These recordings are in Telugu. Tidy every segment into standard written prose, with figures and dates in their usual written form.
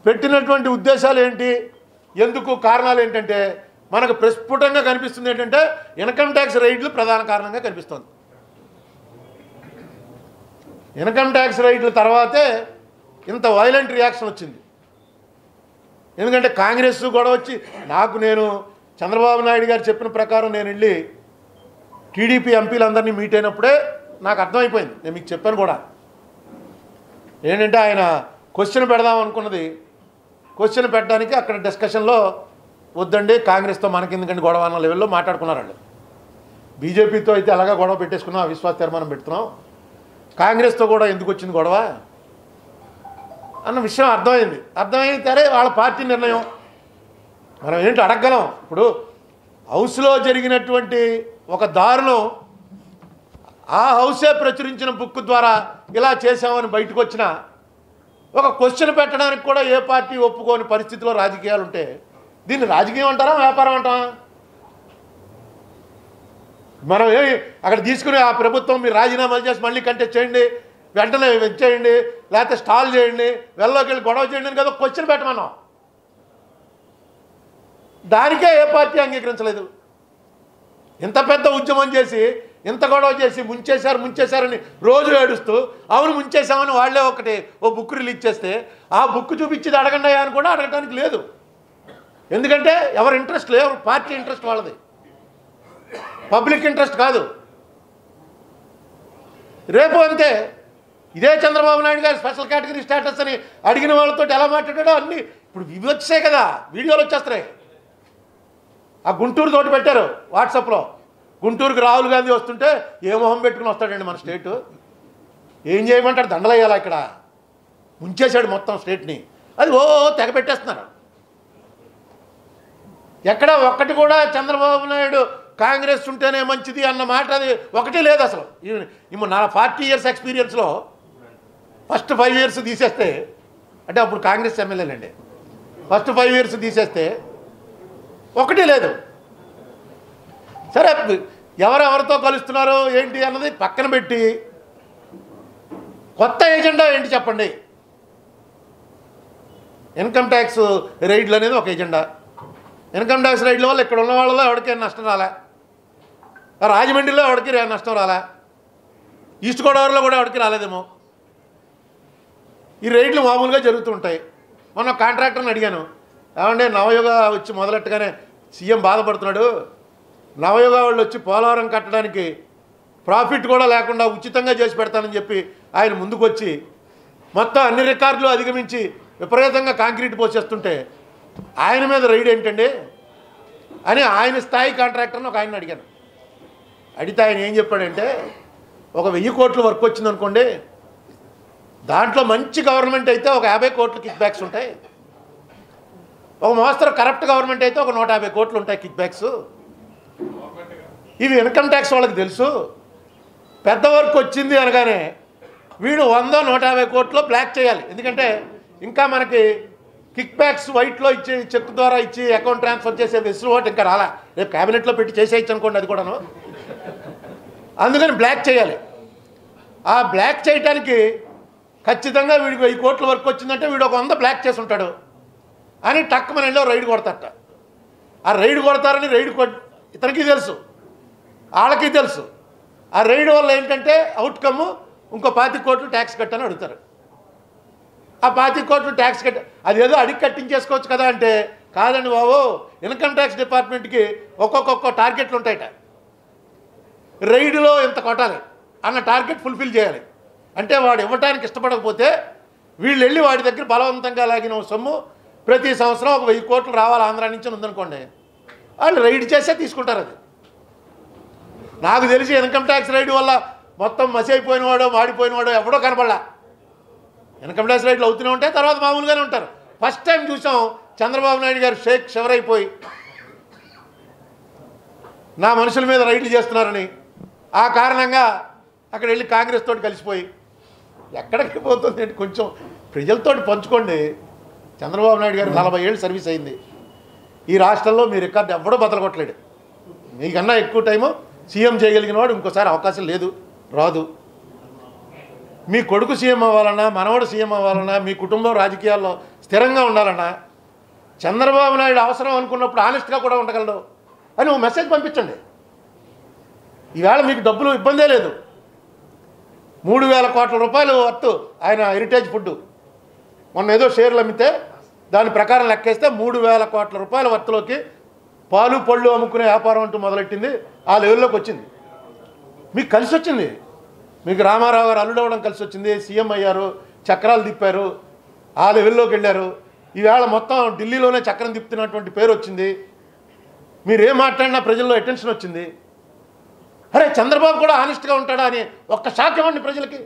పెట్టినటువంటి ఉద్దేశాలు ఏంటి, ఎందుకు, కారణాలు ఏంటంటే మనకు ప్రస్ఫుటంగా కనిపిస్తుంది ఏంటంటే ఇన్కమ్ ట్యాక్స్ రైడ్లు ప్రధాన కారణంగా కనిపిస్తుంది. ఇన్కమ్ ట్యాక్స్ రైడ్ల తర్వాతే ఇంత వైలెంట్ రియాక్షన్ వచ్చింది. ఎందుకంటే కాంగ్రెస్ గొడవ వచ్చి నేను చంద్రబాబు నాయుడు గారు చెప్పిన ప్రకారం నేను వెళ్ళి టీడీపీ ఎంపీలందరినీ మీట్ అయినప్పుడే నాకు అర్థమైపోయింది. నేను మీకు చెప్పాను కూడా ఏంటంటే ఆయన క్వశ్చన్ పెడదాం అనుకున్నది, క్వశ్చన్ పెట్టడానికి అక్కడ డిస్కషన్లో వద్దండి కాంగ్రెస్తో మనకి ఎందుకంటే గొడవ అన్న లెవెల్లో మాట్లాడుకున్నారు వాళ్ళు. బీజేపీతో అయితే అలాగా గొడవ పెట్టేసుకున్నాం, అవిశ్వాస తీర్మానం పెడుతున్నాం, కాంగ్రెస్తో కూడా ఎందుకు వచ్చింది గొడవ అన్న విషయం అర్థమైతే వాళ్ళ పార్టీ నిర్ణయం, మనం ఏంటి అడగగలం. ఇప్పుడు హౌస్లో జరిగినటువంటి ఒక దారుణం ఆ హౌసే ప్రచురించిన బుక్ ద్వారా ఇలా చేసామని బయటకు వచ్చిన ఒక క్వశ్చన్ పెట్టడానికి కూడా ఏ పార్టీ ఒప్పుకోని పరిస్థితిలో రాజకీయాలు ఉంటే దీన్ని రాజకీయం అంటారా, వ్యాపారం అంటారా? మనం అక్కడ తీసుకుని ఆ ప్రభుత్వం మీరు రాజీనామాలు చేసి మళ్ళీ కంటెస్ట్ చేయండి, వెంటనే వచ్చేయండి, లేకపోతే స్టాల్ చేయండి, వెళ్ళలోకి వెళ్ళి గొడవ చేయండి అని కదా క్వశ్చన్ పెట్టమన్నాం. దానికే ఏ పార్టీ అంగీకరించలేదు. ఇంత పెద్ద ఉద్యమం చేసి ఇంత గొడవ చేసి ముంచేశారని రోజు ఏడుస్తూ అవును ముంచేశామని వాళ్ళే ఓ బుక్ రిలీజ్ చేస్తే ఆ బుక్ చూపించేది అడగండి అని కూడా అడగడానికి లేదు. ఎందుకంటే ఎవరి ఇంట్రెస్ట్ లేదు, పార్టీ ఇంట్రెస్ట్ వాళ్ళది, పబ్లిక్ ఇంట్రెస్ట్ కాదు. రేపు అంతే ఇదే చంద్రబాబు నాయుడు గారు స్పెషల్ కేటగిరీ స్టేటస్ అని అడిగిన వాళ్ళతో ఎలా మాట్లాడాడో అన్నీ ఇప్పుడు ఇవి వచ్చాయి కదా, వీడియోలు వచ్చేస్తున్నాయి. ఆ గుంటూరు తోటి పెట్టారు వాట్సాప్లో, గుంటూరుకి రాహుల్ గాంధీ వస్తుంటే ఏ మొహం పెట్టుకుని వస్తాడండి మన స్టేటు, ఏం చేయమంటాడు, దండలయ్యాలా, ఇక్కడ ముంచేశాడు మొత్తం స్టేట్ని, అది తెగ పెట్టేస్తున్నారు. ఎక్కడ ఒక్కటి కూడా చంద్రబాబు నాయుడు కాంగ్రెస్ ఉంటేనే మంచిది అన్న మాట అది ఒకటి లేదు అసలు. నా 40 ఇయర్స్ ఎక్స్పీరియన్స్లో ఫస్ట్ 5 ఇయర్స్ తీసేస్తే, అంటే అప్పుడు కాంగ్రెస్ ఎమ్మెల్యేలండి, ఫస్ట్ 5 ఇయర్స్ తీసేస్తే ఒకటి లేదు. సరే ఎవరెవరితో కలుస్తున్నారో ఏంటి అన్నది పక్కన పెట్టి కొత్త ఎజెండా ఏంటి చెప్పండి. ఇన్కమ్ ట్యాక్స్ రైడ్లు అనేది ఒక ఎజెండా. ఇన్కమ్ ట్యాక్స్ రైడ్ల వల్ల ఇక్కడ ఉన్న వాళ్ళలో ఎవరికీ నష్టం రాలే, రాజమండ్రిలో ఎవరికి నష్టం రాలే, ఈస్ట్ గోదావరిలో కూడా ఎవరికి రాలేదేమో. ఈ రైడ్లు మామూలుగా జరుగుతుంటాయి. మొన్న కాంట్రాక్టర్ని అడిగాను, ఏమంటే నవయుగ వచ్చి మొదలెట్టగానే సీఎం బాధపడుతున్నాడు, నవయుగ వాళ్ళు వచ్చి పోలవరం కట్టడానికి ప్రాఫిట్ కూడా లేకుండా ఉచితంగా చేసి పెడతానని చెప్పి ఆయన ముందుకు వచ్చి మొత్తం అన్ని రికార్డులు అధిగమించి విపరీతంగా కాంక్రీట్ పోసేస్తుంటే ఆయన మీద రైడ్ ఏంటండి అని ఆయన స్థాయి కాంట్రాక్టర్ని ఒక ఆయన అడిగాను. అడిగితే ఆయన ఏం చెప్పాడంటే, ఒక 1000 కోట్లు వర్క్ వచ్చిందనుకోండి, దాంట్లో మంచి గవర్నమెంట్ అయితే ఒక 50 కోట్లు కిక్ బ్యాక్స్ ఉంటాయి, ఒక మోస్తరు కరప్ట్ గవర్నమెంట్ అయితే ఒక 150 కోట్లు ఉంటాయి కిక్ బ్యాక్స్. ఇవి ఇన్కమ్ ట్యాక్స్ వాళ్ళకి తెలుసు. పెద్ద వర్క్ వచ్చింది అనగానే వీడు 100-150 కోట్లు బ్లాక్ చేయాలి. ఎందుకంటే ఇంకా మనకి కిక్ బ్యాక్స్ వైట్లో ఇచ్చి చెక్ ద్వారా ఇచ్చి అకౌంట్ ట్రాన్స్ఫర్ చేసే వెసులుబాటు ఇంకా రాలా. రేపు క్యాబినెట్లో పెట్టి చేసేయచ్చు అనుకోండి అది కూడాను. అందుకని బ్లాక్ చేయాలి. ఆ బ్లాక్ చేయడానికి ఖచ్చితంగా వీడికి 1000 కోట్ల వర్క్ వచ్చిందంటే వీడు ఒక 100 బ్లాక్ చేసి ఉంటాడు అని టక్ మన ఇంట్లో రైడ్ కొడతారట. ఆ రైడ్ కొడతారని ఇతనికి తెలుసు, వాళ్ళకి తెలుసు. ఆ రైడ్ వల్ల ఏంటంటే అవుట్కమ్ ఇంకో 25 కోట్లు ట్యాక్స్ కట్టని అడుగుతారు. ఆ 25 కోట్లు ట్యాక్స్ అది ఏదో అడిగి కట్టించేసుకోవచ్చు కదా అంటే, కాదండి బాబు, ఇన్కమ్ ట్యాక్స్ డిపార్ట్మెంట్కి ఒక్కొక్క టార్గెట్లు ఉంటాయట. రైడ్లో ఇంత కొట్టాలి అన్న టార్గెట్ ఫుల్ఫిల్ చేయాలి. అంటే వాడు ఇవ్వటానికి ఇష్టపడకపోతే వీళ్ళు వెళ్ళి వాడి దగ్గర బలవంతంగా లాగిన సొమ్ము ప్రతి సంవత్సరం ఒక 1000 కోట్లు రావాలి ఆంధ్ర నుంచి ఉందనుకోండి, వాళ్ళు రైడ్ చేసే తీసుకుంటారు. అది నాకు తెలిసి ఇన్కమ్ ట్యాక్స్ రైడ్ వల్ల మొత్తం మసి అయిపోయినవాడో మాడిపోయినవాడో ఎవడో కనపడలా. ఇన్కమ్ ట్యాక్స్ రైడ్లు అవుతూనే ఉంటాయి, తర్వాత మామూలుగానే ఉంటారు. ఫస్ట్ టైం చూసాం చంద్రబాబు నాయుడు గారు షేక్ షవరైపోయి నా మనుషుల మీద రైడ్లు చేస్తున్నారని, ఆ కారణంగా అక్కడ వెళ్ళి కాంగ్రెస్ తోటి కలిసిపోయి ఎక్కడికి పోతుంది అంటే కొంచెం ప్రజలతోటి పంచుకోండి. చంద్రబాబు నాయుడు గారు 40 ఏళ్ళు సర్వీస్ అయింది ఈ రాష్ట్రంలో, మీ రికార్డు ఎవడో బతలగొట్టలేడు. మీకన్నా ఎక్కువ టైము సీఎం చేయగలిగిన వాడు ఇంకోసారి అవకాశం లేదు, రాదు. మీ కొడుకు సీఎం అవ్వాలన్నా, మనవడు సీఎం అవ్వాలన్నా, మీ కుటుంబం రాజకీయాల్లో స్థిరంగా ఉండాలన్నా చంద్రబాబు నాయుడు అవసరం అనుకున్నప్పుడు ఆనెస్ట్గా కూడా ఉండగలడు అని ఒక మెసేజ్ పంపించండి. ఈవేళ మీకు డబ్బులు ఇబ్బందే లేదు. 3,000 కోట్ల రూపాయలు వర్త్ ఆయన హెరిటేజ్ ఫుడ్ మొన్న ఏదో షేర్లు అమ్మితే దాని ప్రకారం లెక్కేస్తే 3,000 కోట్ల రూపాయల వర్త్లోకి పాలు పళ్ళు అమ్ముకునే వ్యాపారం అంటూ మొదలెట్టింది. ఆ లెవెల్లోకి వచ్చింది. మీకు కలిసి వచ్చింది. మీకు రామారావు గారు అల్లుడవడం కలిసి వచ్చింది. సీఎం అయ్యారు, చక్రాలు తిప్పారు, ఆ లెవెల్లోకి వెళ్ళారు. ఈవేళ మొత్తం ఢిల్లీలోనే చక్రం తిప్పుతున్నటువంటి పేరు వచ్చింది. మీరు ఏం మాట్లాడినా ప్రజల్లో అటెన్షన్ వచ్చింది. అరే చంద్రబాబు కూడా ఆనెస్ట్గా ఉంటాడా అని ఒక్క షాక్ ఇవ్వండి ప్రజలకి.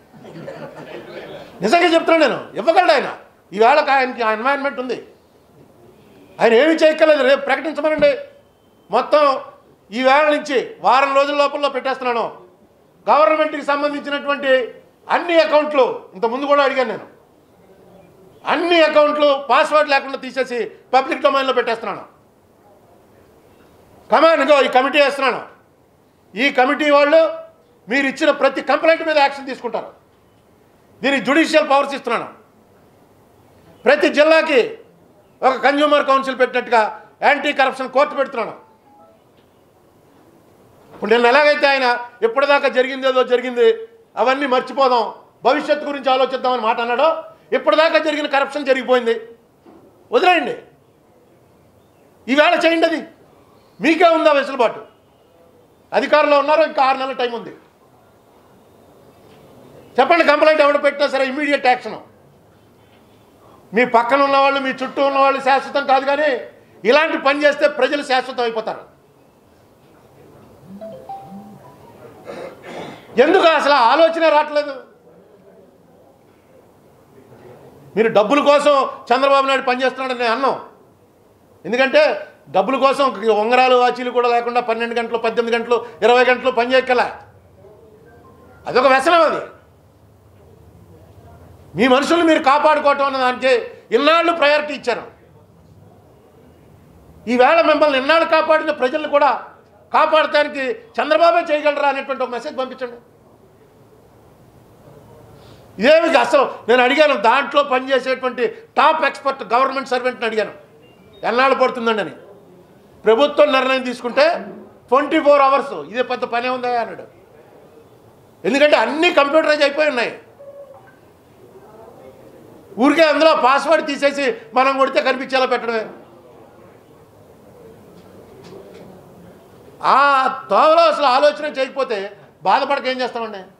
నిజంగా చెప్తున్నాను నేను, ఇవ్వగలడు ఆయన. ఈవేళ ఆయనకి ఆ ఎన్వైరన్మెంట్ ఉంది. ఆయన ఏమీ చేయక్కర్లేదు, రేపు ప్రకటించమనండి. మొత్తం ఈవేళ నుంచి వారం రోజుల లోపల పెట్టేస్తున్నాను. గవర్నమెంట్కి సంబంధించినటువంటి అన్ని అకౌంట్లు, ఇంతకుముందు కూడా అడిగాను నేను, అన్ని అకౌంట్లు పాస్వర్డ్ లేకుండా తీసేసి పబ్లిక్ డొమైన్లో పెట్టేస్తున్నాను. కమాన్ ఇగో ఈ కమిటీ వేస్తున్నాను. ఈ కమిటీ వాళ్ళు మీరు ఇచ్చిన ప్రతి కంప్లైంట్ మీద యాక్షన్ తీసుకుంటారు. దీనికి జ్యుడిషియల్ పవర్స్ ఇస్తున్నాను. ప్రతి జిల్లాకి ఒక కన్జ్యూమర్ కౌన్సిల్ పెట్టినట్టుగా యాంటీ కరప్షన్ కోర్టు పెడుతున్నాను. ఇప్పుడు నేను ఎలాగైతే ఆయన ఇప్పటిదాకా జరిగిందేదో జరిగింది, అవన్నీ మర్చిపోదాం, భవిష్యత్తు గురించి ఆలోచిద్దామని మాట అన్నాడో, ఇప్పటిదాకా జరిగిన కరప్షన్ జరిగిపోయింది, వదిలేయండి. ఈవేళ చేయండి. అది మీకే ఉందా వెసులుబాటు? అధికారంలో ఉన్నారో ఇంకా 6 నెలల టైం ఉంది. చెప్పండి, కంప్లైంట్ ఎవరు పెట్టినా సరే ఇమీడియట్ యాక్షన్. మీ పక్కన ఉన్నవాళ్ళు, మీ చుట్టూ ఉన్నవాళ్ళు శాశ్వతం కాదు, కానీ ఇలాంటి పని చేస్తే ప్రజలు శాశ్వతం అయిపోతారు. ఎందుకు అసలు ఆలోచన రావట్లేదు? మీరు డబ్బుల కోసం చంద్రబాబు నాయుడు పనిచేస్తున్నాడని నేను అన్నాం. ఎందుకంటే డబ్బుల కోసం ఉంగరాలు వాచీలు కూడా లేకుండా 12 గంటలు, 18 గంటలు, 20 గంటలు పని చేయక్కల. అదొక వ్యసనం. అది మీ మనుషులు మీరు కాపాడుకోవటం అన్న దానికి ఇన్నాళ్ళు ప్రయారిటీ ఇచ్చారు. ఈవేళ మిమ్మల్ని ఇన్నాళ్ళు కాపాడిన ప్రజలను కూడా కాపాడటానికి చంద్రబాబే చేయగలరా అనేటువంటి ఒక మెసేజ్ పంపించండి. ఇదేమి అసలు నేను అడిగాను, దాంట్లో పనిచేసేటువంటి టాప్ ఎక్స్పర్ట్ గవర్నమెంట్ సర్వెంట్ని అడిగాను, ఎన్నాళ్ళు పడుతుందండి అని. ప్రభుత్వం నిర్ణయం తీసుకుంటే 24 అవర్స్, ఇదే పెద్ద పనే ఉందా అన్నాడు. ఎందుకంటే అన్నీ కంప్యూటరైజ్ అయిపోయి ఉన్నాయి. ఊరికే అందులో పాస్వర్డ్ తీసేసి మనం కొడితే కనిపించేలా పెట్టడమే. ఆ తోవలో అసలు ఆలోచన చేయకపోతే బాధపడక ఏం చేస్తామండి?